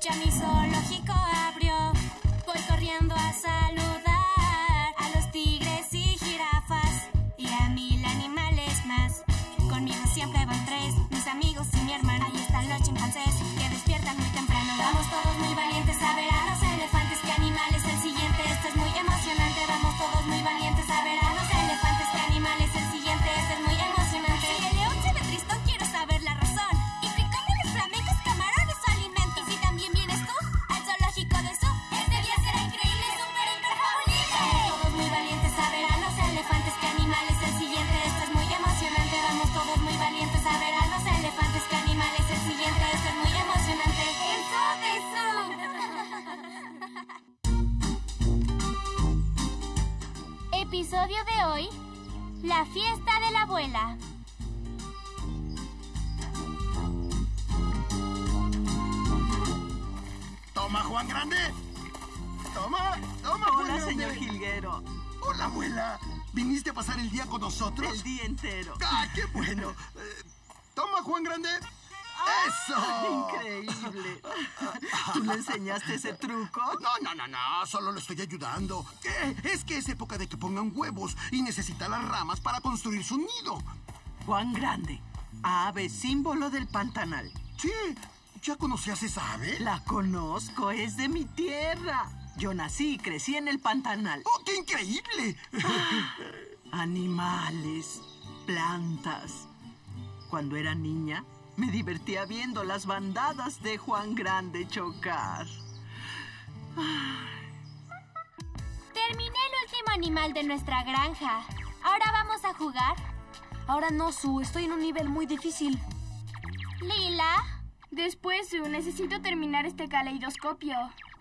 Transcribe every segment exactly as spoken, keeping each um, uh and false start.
Ya mi zoológico abrió, voy corriendo a saludar a los tigres y jirafas y a mil animales más. Conmigo siempre van tres, mis amigos y mi hermana. Ahí están los chimpancés que despiertan muy temprano. Vamos todos muy valientes a ver a los elefantes. ¿Qué animal es el siguiente? Esto es muy emocionante. Vamos todos muy valientes a ver a los elefantes. ¿Qué animal es el siguiente? Esto es muy emocionante. Si el león se ve tristón, quiero saber la razón. ¿Y qué comen los flamencos? Camarones o alimentos. Y si también vienes tú al zoológico de Zoo, este día será increíble, súper, hiper fabuloso. Vamos todos muy valientes a ver a los elefantes. ¿Qué animal es el siguiente? Esto es muy emocionante. Vamos todos muy valientes a ver a los elefantes. ¿Qué animal es el siguiente? Esto es muy emocionante. ¡El zoo de Zoo! Episodio de hoy: la fiesta de la abuela. Toma, Juan Grande. Toma, toma, Juan Hola, Grande. señor Jilguero. Hola, abuela. ¿Viniste a pasar el día con nosotros? El día entero. ¡Ah, qué bueno! Eh, toma, Juan Grande. ¡Eso! Increíble. ¿Tú le enseñaste ese truco? No, no, no, no. Solo lo estoy ayudando. ¿Qué? Es que es época de que pongan huevos y necesita las ramas para construir su nido. Juan Grande, ave símbolo del Pantanal. Sí. ¿Ya conocías esa ave? La conozco, es de mi tierra. Yo nací y crecí en el Pantanal. ¡Oh, qué increíble! Animales, plantas. Cuando era niña, me divertía viendo las bandadas de Juan Grande chocar. Terminé el último animal de nuestra granja. ¿Ahora vamos a jugar? Ahora no, Sue. Estoy en un nivel muy difícil. ¿Lila? Después, Sue, necesito terminar este caleidoscopio.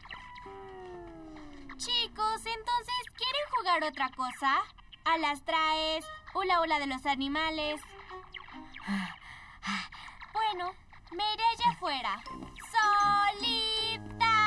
Chicos, entonces, ¿quieren jugar otra cosa? A las traes, hula hula de los animales. Bueno, me iré allá afuera. ¡Solita!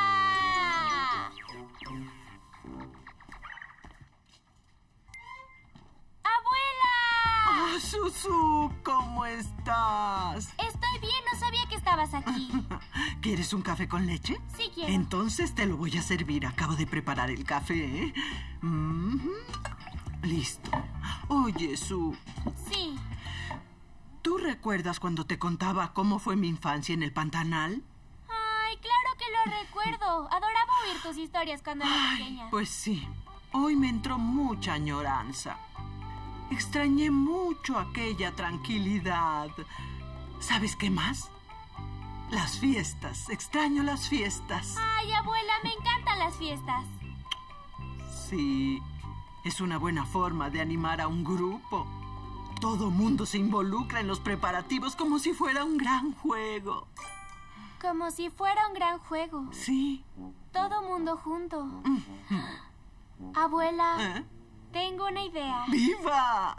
¡Abuela! ¡Ah, Susu! ¿Cómo estás? Estoy bien, no sabía que estabas aquí. ¿Quieres un café con leche? Sí quiero. Entonces te lo voy a servir. Acabo de preparar el café, ¿eh? Mm-hmm. Listo. Oye, Su, Sí. ¿tú recuerdas cuando te contaba cómo fue mi infancia en el Pantanal? Ay, claro que lo recuerdo. Adoraba oír tus historias cuando era pequeña. Pues sí. Hoy me entró mucha añoranza. Extrañé mucho aquella tranquilidad. ¿Sabes qué más? Las fiestas. Extraño las fiestas. Ay, abuela, me encantan las fiestas. Sí, es una buena forma de animar a un grupo. Todo mundo se involucra en los preparativos como si fuera un gran juego. Como si fuera un gran juego. Sí. Todo mundo junto. Abuela, ¿Eh? tengo una idea. ¡Viva!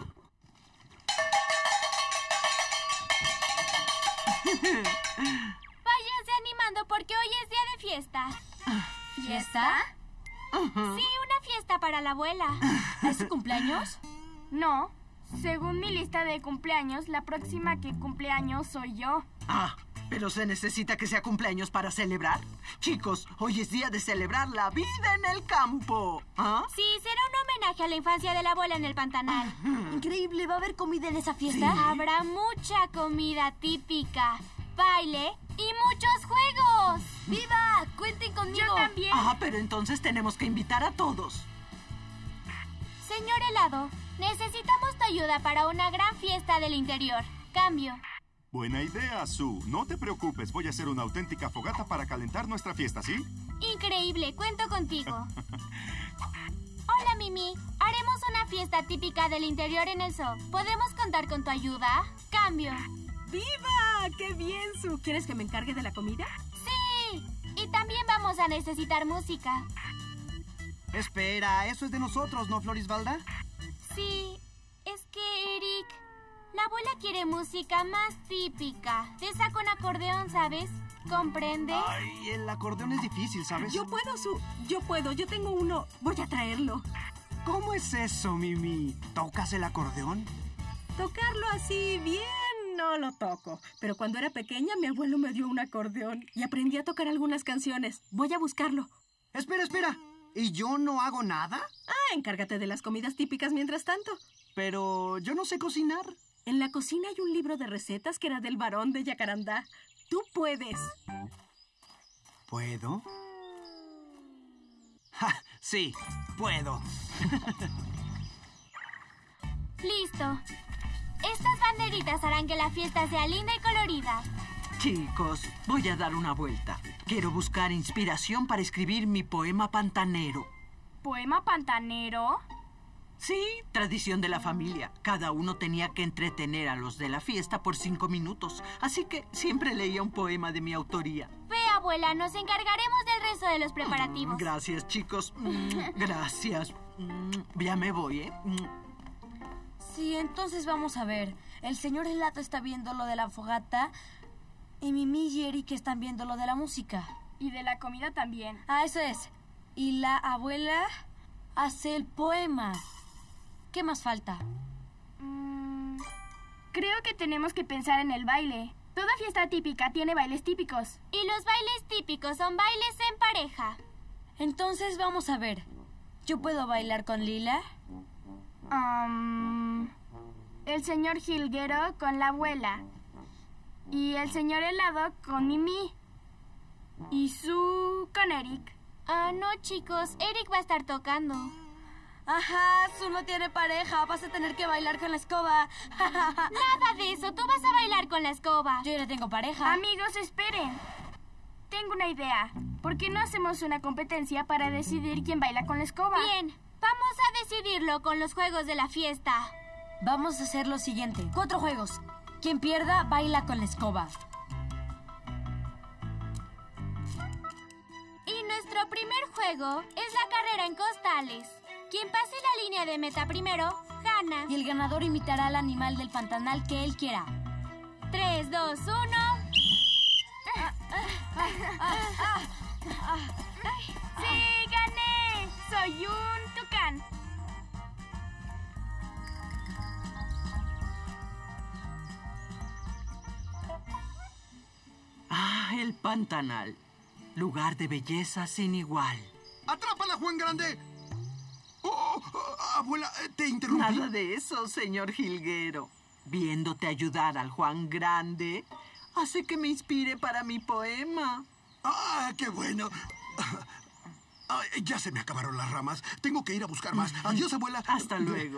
Váyanse animando porque hoy es día de fiesta. ¿Fiesta? Sí, una fiesta para la abuela. ¿Es su cumpleaños? No, según mi lista de cumpleaños, la próxima que cumpleaños soy yo. Ah, pero se necesita que sea cumpleaños para celebrar. Chicos, hoy es día de celebrar la vida en el campo. ¿Ah? Sí, será un homenaje a la infancia de la abuela en el Pantanal. Increíble. ¿Va a haber comida en esa fiesta? Habrá mucha comida típica, baile y muchos juegos. ¡Viva! ¡Cuenten conmigo! Yo también. Ah, pero entonces tenemos que invitar a todos. Señor Helado, necesitamos tu ayuda para una gran fiesta del interior. Cambio. Buena idea, Sue. No te preocupes, voy a hacer una auténtica fogata para calentar nuestra fiesta, ¿sí? Increíble, cuento contigo. Hola, Mimi. Haremos una fiesta típica del interior en el zoo. ¿Podemos contar con tu ayuda? Cambio. ¡Viva! ¡Qué bien, Sue! ¿Quieres que me encargue de la comida? ¡Sí! Y también vamos a necesitar música. Espera, eso es de nosotros, ¿no, Florisbalda? Sí, es que, Eric, la abuela quiere música más típica. De esa con acordeón, ¿sabes? ¿Comprende? Ay, el acordeón es difícil, ¿sabes? Yo puedo, Sue. Yo puedo. Yo tengo uno. Voy a traerlo. ¿Cómo es eso, Mimi? ¿Tocas el acordeón? Tocarlo así bien no lo toco. Pero cuando era pequeña, mi abuelo me dio un acordeón y aprendí a tocar algunas canciones. Voy a buscarlo. Espera, espera. ¿Y yo no hago nada? Ah, encárgate de las comidas típicas mientras tanto. Pero yo no sé cocinar. En la cocina hay un libro de recetas que era del Barón de Yacarandá. Tú puedes. ¿Puedo? ¡Ja! Sí, puedo. Listo. Estas banderitas harán que la fiesta sea linda y colorida. Chicos, voy a dar una vuelta. Quiero buscar inspiración para escribir mi poema pantanero. ¿Poema pantanero? Sí, tradición de la familia. Cada uno tenía que entretener a los de la fiesta por cinco minutos. Así que siempre leía un poema de mi autoría. Ve, abuela, nos encargaremos del resto de los preparativos. Mm, gracias, chicos. Mm, gracias. Mm, ya me voy, ¿eh? Mm. Sí, entonces vamos a ver. El señor helado está viendo lo de la fogata y Mimi y Eric están viendo lo de la música. Y de la comida también. Ah, eso es. Y la abuela hace el poema. ¿Qué más falta? Mm, creo que tenemos que pensar en el baile. Toda fiesta típica tiene bailes típicos. Y los bailes típicos son bailes en pareja. Entonces vamos a ver. ¿Yo puedo bailar con Lila? Um, el señor Jilguero con la abuela. Y el señor helado con Mimi. Y Su con Eric. Ah, no, chicos. Eric va a estar tocando. Ajá, Su no tiene pareja. Vas a tener que bailar con la escoba. Nada de eso. Tú vas a bailar con la escoba. Yo ya tengo pareja. Amigos, esperen. Tengo una idea. ¿Por qué no hacemos una competencia para decidir quién baila con la escoba? Bien. Vamos a decidirlo con los juegos de la fiesta. Vamos a hacer lo siguiente. Cuatro juegos. Quien pierda, baila con la escoba. Y nuestro primer juego es la carrera en costales. Quien pase la línea de meta primero, gana. Y el ganador imitará al animal del pantanal que él quiera. Tres, dos, uno... ¡Sí, gané! ¡Soy un tucán! Ah, el Pantanal. Lugar de belleza sin igual. ¡Atrápala, Juan Grande! Oh, oh, abuela, ¿te interrumpí? Nada de eso, señor Jilguero. Viéndote ayudar al Juan Grande, hace que me inspire para mi poema. ¡Ah, qué bueno! Ay, ya se me acabaron las ramas. Tengo que ir a buscar más. Adiós, abuela. Hasta luego.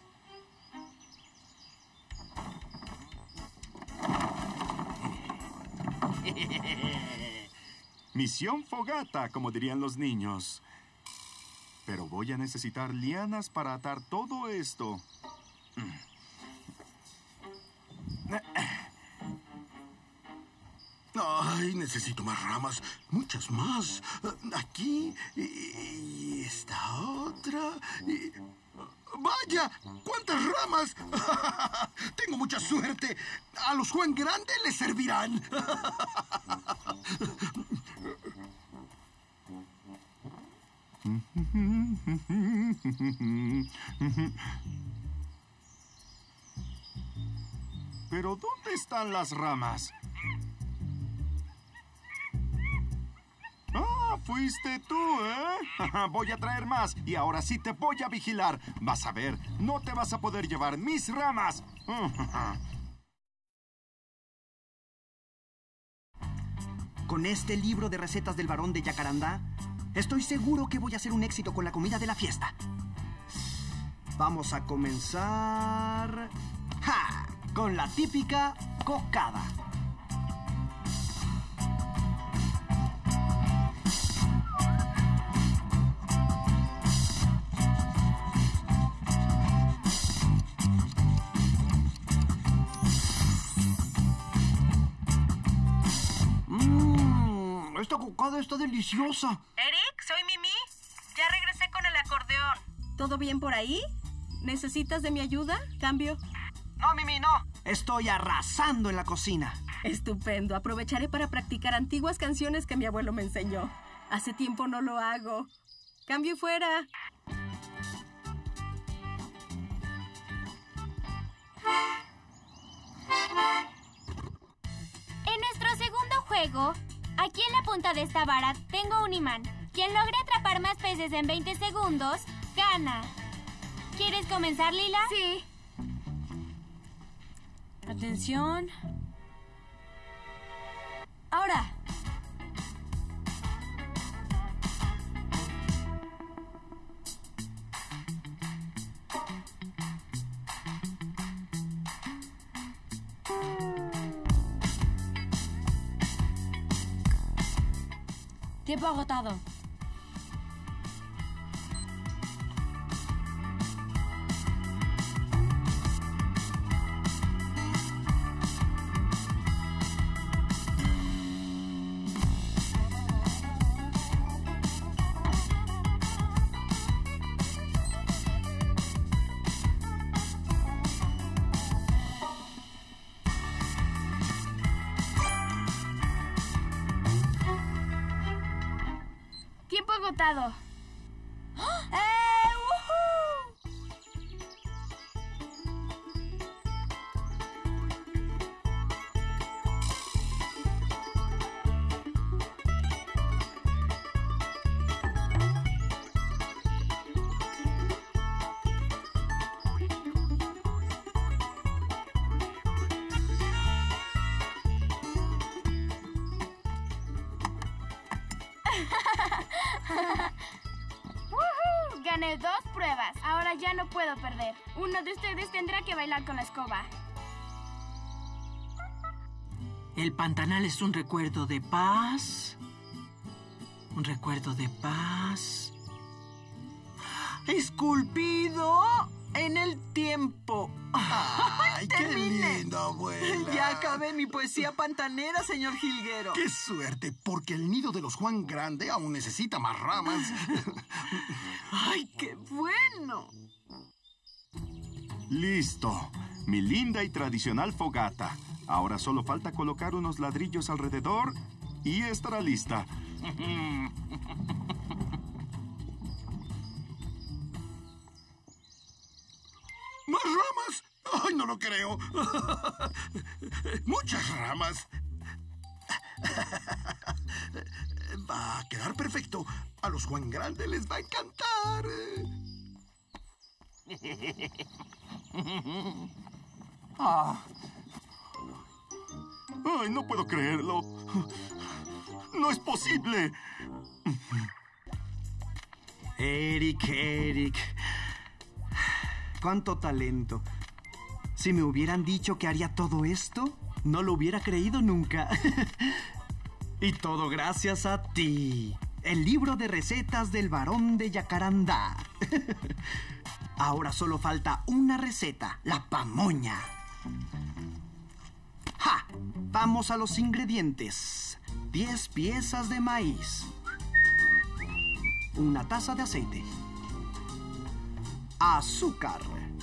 Misión fogata, como dirían los niños. Pero voy a necesitar lianas para atar todo esto. Ay, necesito más ramas. Muchas más. Aquí. Y, y esta otra. Y... ¡Vaya! ¡Cuántas ramas! Tengo mucha suerte. A los Juan Grande les servirán. ¿Pero dónde están las ramas? ¡Ah, fuiste tú, eh! Voy a traer más y ahora sí te voy a vigilar. Vas a ver, no te vas a poder llevar mis ramas. Con este libro de recetas del Barón de Yacarandá, estoy seguro que voy a hacer un éxito con la comida de la fiesta. Vamos a comenzar... ¡Ja! Con la típica cocada. Mmm, esta cocada está deliciosa. Eric, soy Mimi. Ya regresé con el acordeón. ¿Todo bien por ahí? ¿Necesitas de mi ayuda? ¿Cambio? No, Mimi, no. Estoy arrasando en la cocina. Estupendo. Aprovecharé para practicar antiguas canciones que mi abuelo me enseñó. Hace tiempo no lo hago. Cambio fuera. En nuestro segundo juego, aquí en la punta de esta vara tengo un imán. Quien logre atrapar más peces en veinte segundos, gana. ¿Quieres comenzar, Lila? Sí. Atención. Ahora. Tiempo agotado. Tiempo agotado. ¡Eh! ¡Woohoo! ¡Woohoo! Gané dos pruebas. Ahora ya no puedo perder. Uno de ustedes tendrá que bailar con la escoba. El Pantanal es un recuerdo de paz. Un recuerdo de paz. Esculpido en el tiempo. ¡Ay, qué Terminé. lindo, abuela! Ya acabé mi poesía pantanera, señor Jilguero. ¡Qué suerte! Porque el nido de los Juan Grande aún necesita más ramas. ¡Ay, qué bueno! Listo. Mi linda y tradicional fogata. Ahora solo falta colocar unos ladrillos alrededor y estará lista. ¡Más ramas! ¡Ay, no lo creo! ¡Muchas ramas! Va a quedar perfecto. A los Juan Grande les va a encantar. Ah. ¡Ay, no puedo creerlo! ¡No es posible! Eric, Eric. Cuánto talento. Si me hubieran dicho que haría todo esto, no lo hubiera creído nunca. Y todo gracias a ti. El libro de recetas del Barón de Yacarandá. Ahora solo falta una receta, la pamoña. ¡Ja! Vamos a los ingredientes. diez piezas de maíz. Una taza de aceite. Azúcar.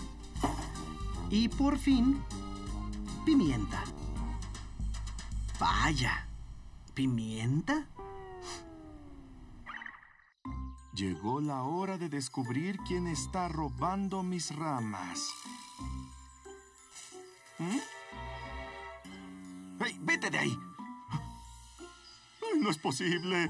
Y por fin, pimienta. Vaya, ¿pimienta? Llegó la hora de descubrir quién está robando mis ramas. ¿Mm? ¡Hey, vete de ahí! Ay, no es posible.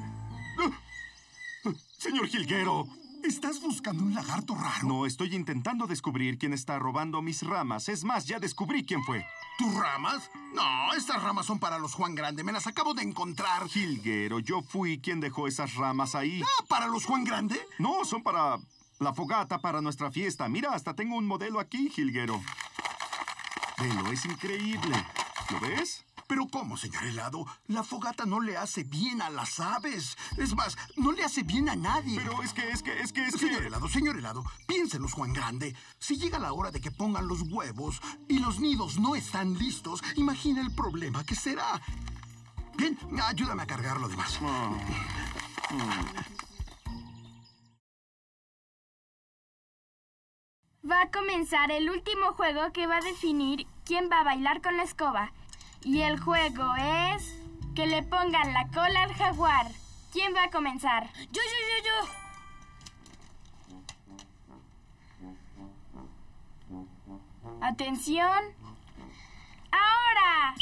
Señor Jilguero. ¿Estás buscando un lagarto raro? No, estoy intentando descubrir quién está robando mis ramas. Es más, ya descubrí quién fue. ¿Tus ramas? No, estas ramas son para los Juan Grande. Me las acabo de encontrar. Jilguero, yo fui quien dejó esas ramas ahí. Ah, ¿para los Juan Grande? No, son para la fogata, para nuestra fiesta. Mira, hasta tengo un modelo aquí, Jilguero. Velo, es increíble. ¿Lo ves? ¿Pero cómo, señor Helado? La fogata no le hace bien a las aves. Es más, no le hace bien a nadie. Pero es que, es que, es que, es que... Señor Helado, señor Helado, piénsenos, Juan Grande. Si llega la hora de que pongan los huevos y los nidos no están listos, imagina el problema que será. Bien, ayúdame a cargar lo demás. Oh. Oh. Va a comenzar el último juego que va a definir quién va a bailar con la escoba. Y el juego es que le pongan la cola al jaguar. ¿Quién va a comenzar? Yo, yo, yo, yo. Atención. ¡Ahora!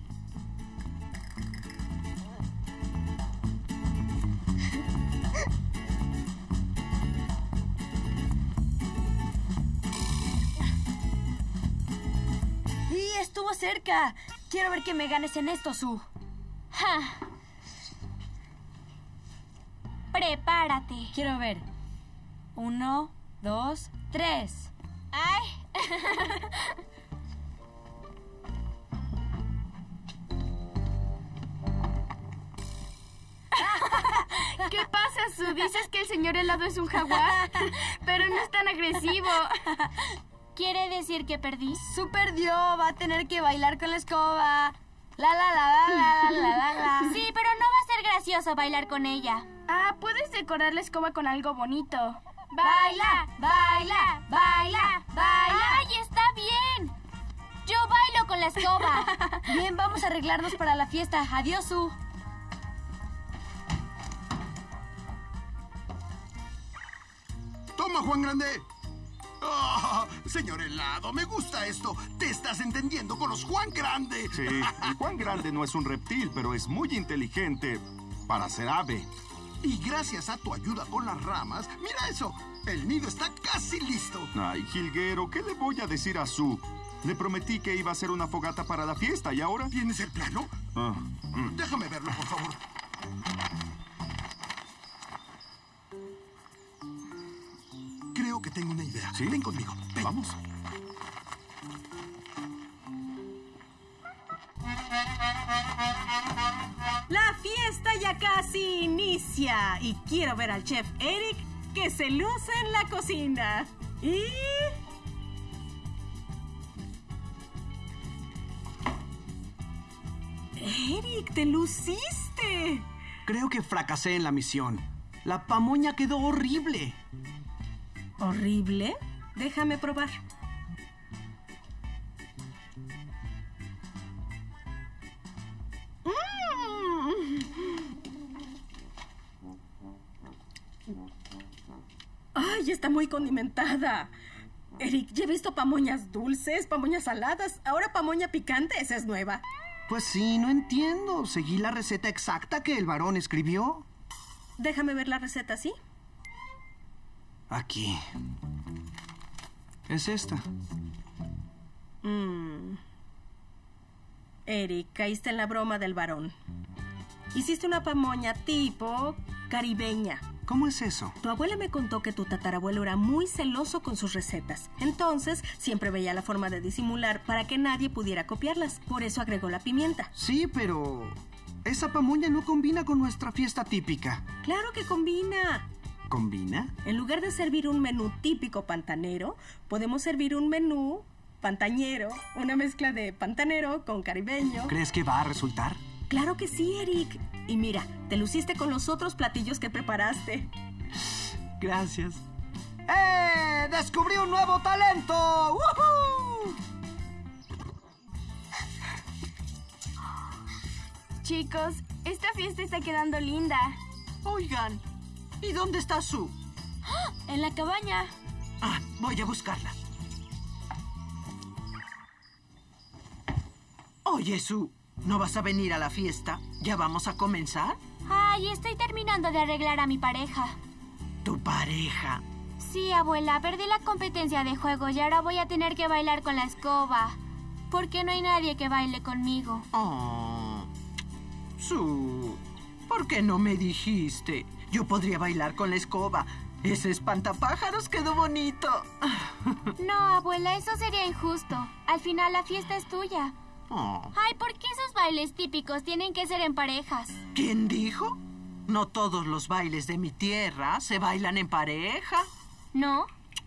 ¡Y estuvo cerca! Quiero ver que me ganes en esto, Su. Ja. Prepárate. Quiero ver. Uno, dos, tres. ¡Ay! ¿Qué pasa, Su? ¿Dices que el señor helado es un jaguar? Pero no es tan agresivo. ¿Quiere decir que perdí? Su perdió. Va a tener que bailar con la escoba. La, la, la, la, la, la, la, la. Sí, pero no va a ser gracioso bailar con ella. Ah, puedes decorar la escoba con algo bonito. Baila, baila, baila, baila. ¡Ay, está bien! Yo bailo con la escoba. Bien, vamos a arreglarnos para la fiesta. Adiós, Su. Toma, Juan Grande. Oh, señor helado, me gusta esto. Te estás entendiendo con los Juan Grande. Sí, el Juan Grande no es un reptil, pero es muy inteligente para ser ave. Y gracias a tu ayuda con las ramas, mira eso. El nido está casi listo. Ay, jilguero, ¿qué le voy a decir a Su? Le prometí que iba a hacer una fogata para la fiesta, ¿y ahora? ¿Tienes el plano? Ah, Déjame verlo, por favor. Creo que tengo una idea. ¿Sí? Ven conmigo. Ven. Vamos. La fiesta ya casi inicia y quiero ver al chef Eric que se luce en la cocina. Y... Eric, te luciste. Creo que fracasé en la misión. La pamoña quedó horrible. ¿Horrible? Déjame probar. Mm. ¡Ay, está muy condimentada! Eric, ya he visto pamoñas dulces, pamoñas saladas. Ahora pamoña picante, esa es nueva. Pues sí, no entiendo. Seguí la receta exacta que el varón escribió. Déjame ver la receta, ¿sí? Aquí. Es esta. Mm. Eric, caíste en la broma del varón. Hiciste una pamoña tipo caribeña. ¿Cómo es eso? Tu abuela me contó que tu tatarabuelo era muy celoso con sus recetas. Entonces, siempre veía la forma de disimular para que nadie pudiera copiarlas. Por eso agregó la pimienta. Sí, pero... esa pamoña no combina con nuestra fiesta típica. ¡Claro que combina! ¿Combina? En lugar de servir un menú típico pantanero, podemos servir un menú pantañero. Una mezcla de pantanero con caribeño. ¿Crees que va a resultar? ¡Claro que sí, Eric! Y mira, te luciste con los otros platillos que preparaste. Gracias. ¡Eh! ¡Descubrí un nuevo talento! ¡Woohoo! Chicos, esta fiesta está quedando linda. Oigan, ¿y dónde está Su? En la cabaña. Ah, voy a buscarla. Oye, Su, ¿no vas a venir a la fiesta? ¿Ya vamos a comenzar? Ay, estoy terminando de arreglar a mi pareja. ¿Tu pareja? Sí, abuela, perdí la competencia de juego y ahora voy a tener que bailar con la escoba. Porque no hay nadie que baile conmigo. Oh, Su, ¿por qué no me dijiste? Yo podría bailar con la escoba. Ese espantapájaros quedó bonito. No, abuela, eso sería injusto. Al final la fiesta es tuya. Oh. Ay, ¿por qué esos bailes típicos tienen que ser en parejas? ¿Quién dijo? No todos los bailes de mi tierra se bailan en pareja. ¿No?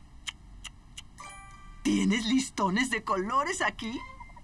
¿Tienes listones de colores aquí?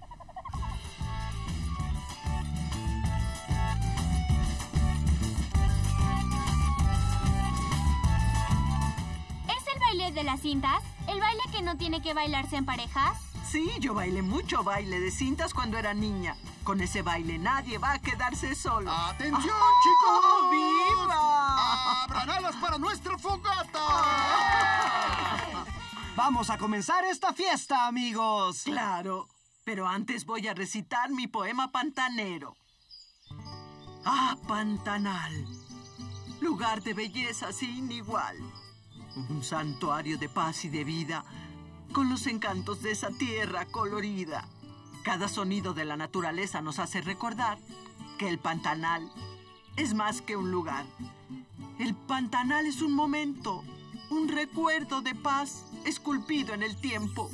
¿Es el baile de las cintas? ¿El baile que no tiene que bailarse en parejas? Sí, yo bailé mucho baile de cintas cuando era niña. Con ese baile nadie va a quedarse solo. ¡Atención, ¡Oh, chicos! ¡viva! ¡Abran alas para nuestra fogata! Vamos a comenzar esta fiesta, amigos. Claro, Pero antes voy a recitar mi poema pantanero. Ah, Pantanal, lugar de belleza sin igual. Un santuario de paz y de vida, con los encantos de esa tierra colorida. Cada sonido de la naturaleza nos hace recordar que el Pantanal es más que un lugar. El Pantanal es un momento, un recuerdo de paz esculpido en el tiempo.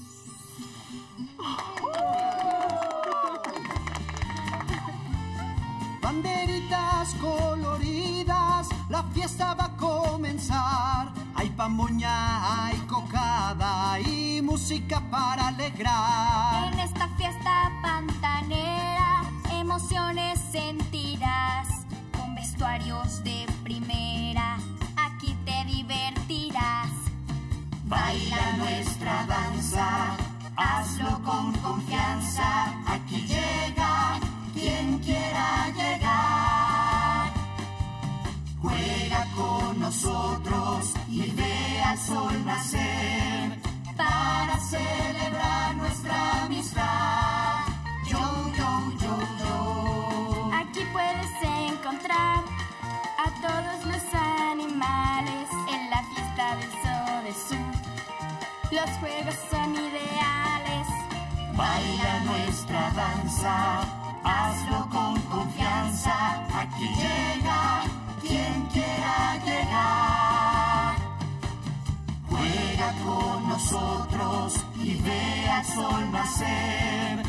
Banderitas coloridas, la fiesta va a comenzar. Hay pamoña, hay cocada y música para alegrar. En esta fiesta pantanera, emociones sentirás. Con vestuarios de primera, aquí te divertirás. Baila nuestra danza, hazlo con confianza. Aquí llega quien quiera llegar. Juega con nosotros y ve al sol nacer para celebrar nuestra amistad. Yo, yo, yo, yo. Aquí puedes encontrar a todos los animales en la fiesta del Sodesur. Los juegos son ideales. Baila nuestra danza, hazlo con confianza. Aquí llega quien quiera llegar. Juega con nosotros y ve al sol nacer